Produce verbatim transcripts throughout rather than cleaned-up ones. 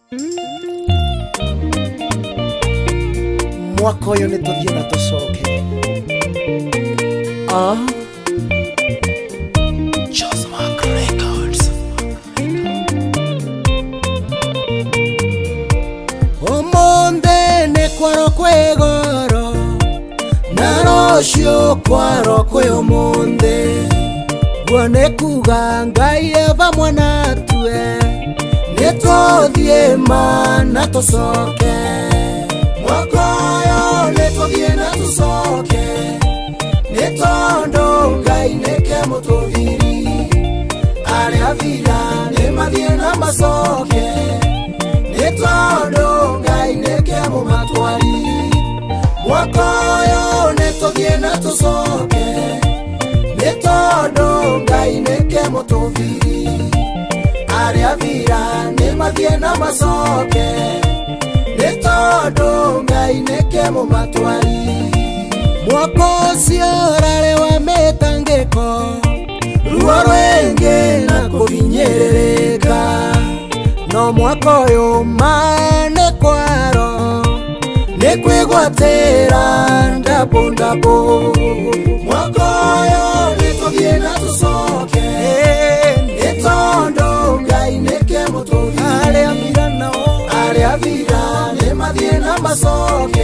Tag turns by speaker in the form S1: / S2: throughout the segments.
S1: Mwaka uyu nituthie na tucoke. Ah Josmark Records. Omonde ne kwaro kwegoro na rocio kwaro kwe omonde Bwane kuga ngai eva mwana tue nituthie mana tucoke. Mwaka uyu nituthie na tucoke nitondu ngai nike mututhiri aria vira nimathie na macoke nitondu ngai nike mumatwari. Mwaka uyu nituthie na tucoke nitondu ngai nike mututhiri aria vira nimathie na macoke nitondu ngai nike mumatwari. Mwaka ucio rari wa mitangiko ruo rwingi na kuvinyiririka no mwaka uyu mane kwaro nikwigwatira ndabu ndabu. Mwaka uyu nituthie na tucoke nitondu ngai nike mututhiri aria vira nao aria vira nimathie na macoke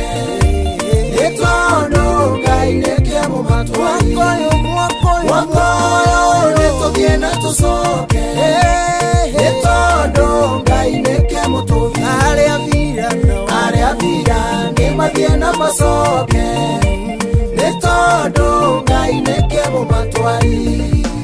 S1: nitondu ngai nike mumatwari. Mwaka uyu nituthie na tucoke nitondu ngai nike mututhiri aria vira nao aria vira nimathie na macoke nitondu ngai nike mumatwari.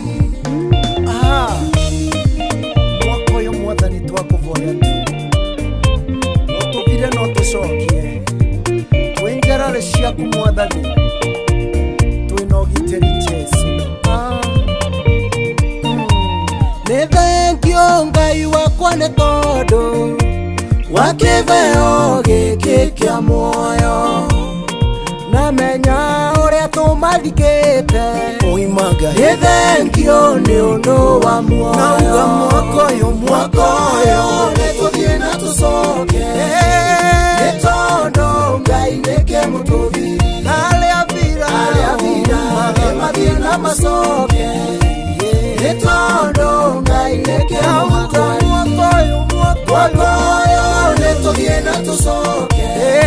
S1: Ah mwaka uyu mwathani twakuvoya tu no tuvire no tucokie twenjerare ciaku mwathani twina ugitiri Jesu. Ah ni thengio ngai wakwa ni tondu wa kiveo giki kia muoyo namenya uria tumathikite uima ngai. Ni thengio ni undu wa muoyo nauga mwaka uyu mwaka uyu nituthie na tucoke nitondu ngai nike mututhiri aria vira aria vira nimathie na macoke nitondu ngai nike mumatwari. Mwaka uyu nituthie na tucoke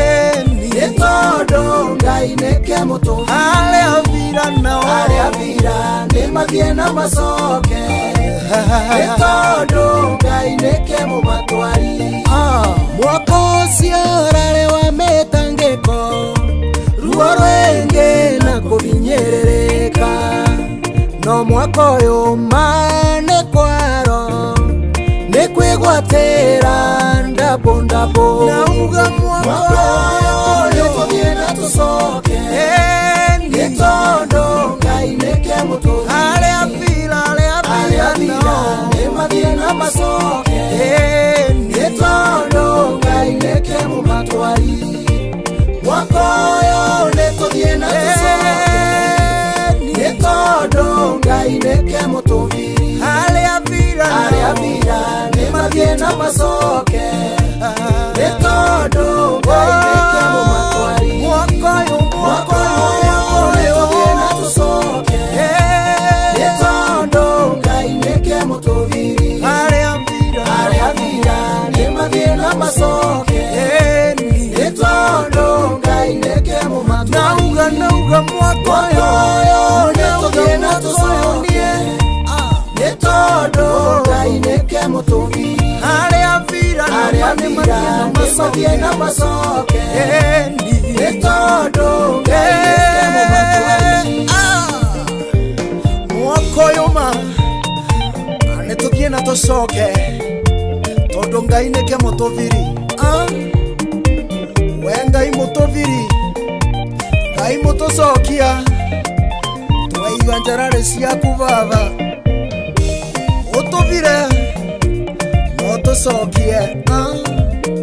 S1: nitondu ngai nike mututhiri aria vira nao aria vira nimathie na macoke nitondu ngai nike mumatwari. Mwaka ucio rari wa mitangiko ruo rwingi na kuvinyiririka no mwaka uyu mane kwaro nikwigwatira ndabu ndabu. Nauga mwaka uyu nituthie na tucoke nitondu ngai nike mututhiri aria vira aria vira nimathie na macoke nitondu ngai nike mumatwari. Mwaka uyu nituthie na tucoke nitondu ngai nike mututhiri aria vira aria vira nimathie na macoke nitondu ngai nike mumatwari. Mwaka uyu mwaka uyu nituthie na tucoke nitondu ngai nike mututhiri aria vira aria vira nimathie na macoke nitondu ngai nike mumatwari. Nauga nauga mwaka uyu nituthie na tucoke nitondu ngai nike mututhiri aria vira aria vira nimathie na macoke nitondu ngai nike mumatwari. Mwaka uyu ma nituthie na tucoke tondu ngai nike mututhiri. We ngai mututhiri ngai mutucokia twaiga njarare ciaku baba utuvire no tucokie